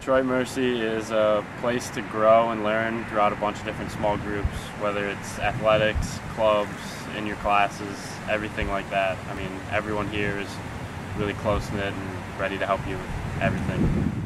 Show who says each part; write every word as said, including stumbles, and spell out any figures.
Speaker 1: Troy Mercy is a place to grow and learn throughout a bunch of different small groups, whether it's athletics, clubs, in your classes, everything like that. I mean, everyone here is really close-knit and ready to help you with everything.